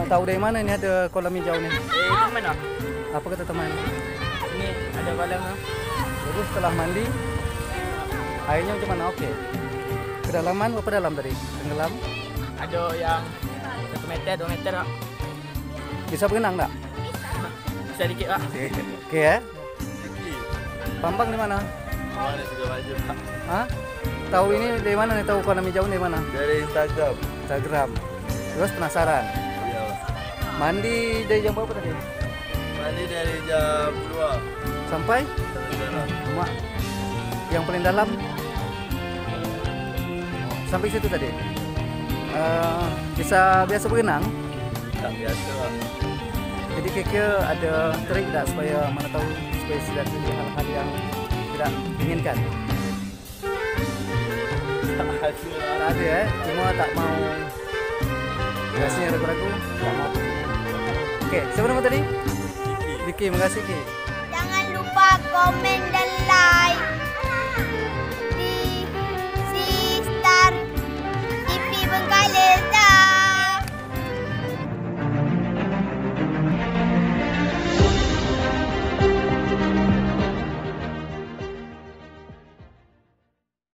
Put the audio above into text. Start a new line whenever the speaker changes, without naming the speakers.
tahu dari mana ini ada kolam hijau ni?
Teman lah.
Apa kata teman?
Ini ada kolam lah.
Jadi setelah mandi, airnya macam mana? Okey. Kedalaman berapa dalam tadi? Tenggelam?
Ada yang 1 meter, 2 meter lah.
Bisa berenang tak?
Bisa dikit lah.
Okey Pambang di mana?
Mana sudah baju?
Ha? Tahu ini dari mana nih? Tahu kolam hijau dari mana?
Dari Instagram.
Instagram. Terus penasaran?
Ya.
Mandi dari jam berapa tadi?
Mandi dari jam 2.
Sampai? Mak. Yang paling dalam? Sampai situ tadi? Bisa biasa berenang?
Tak biasa lah.
Jadi kira-kira ada trik tak supaya mana tahu supaya tidak terjadi hal-hal yang tidak diinginkan? Tak ada cuma tak mau. Rasanya ragu-ragu. Tak mau. Okey, siapa nama tadi? Vicky. Terima kasih Vicky.
Jangan lupa komen dan like.